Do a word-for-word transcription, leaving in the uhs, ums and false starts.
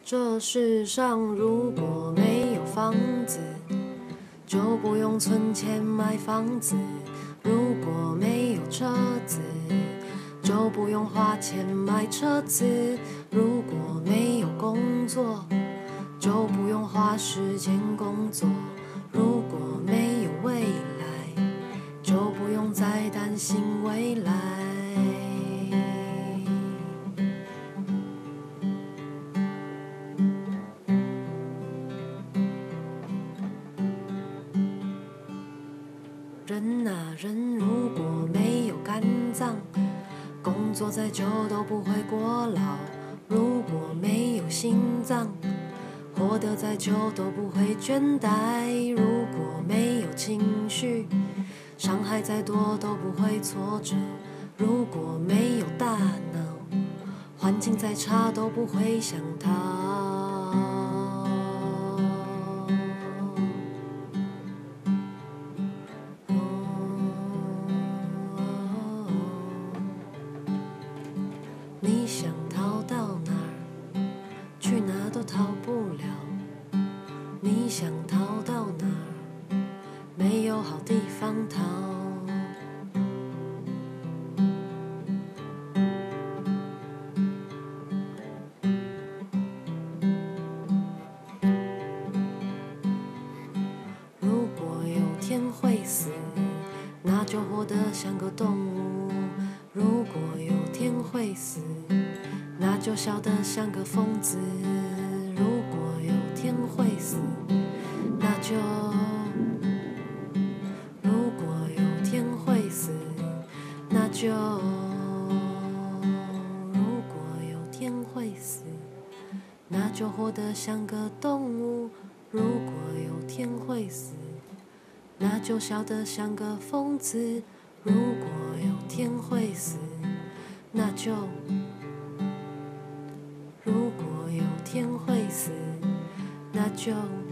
这世上如果没有房子，就不用存钱买房子；如果没有车子，就不用花钱买车子；如果没有工作，就不用花时间工作；如果没有未来，就不用再担心未来。人啊人，如果没有肝脏，工作再久都不会过劳；如果没有心脏，活得再久都不会倦怠；如果没有情绪，伤害再多都不会挫折；如果没有大脑，环境再差都不会想逃。你想逃到哪儿，去哪都逃不了；你想逃到哪儿，没有好地方逃。如果有天会死，那就活得像个动物；如果有天会死，那就笑得像个疯子；如果有天会死，那就如果有天会死，那就如果有天会死，那就活得像个动物；如果有天会死，那就笑得像个疯子；如果有天会死，那就如果有天会死，那就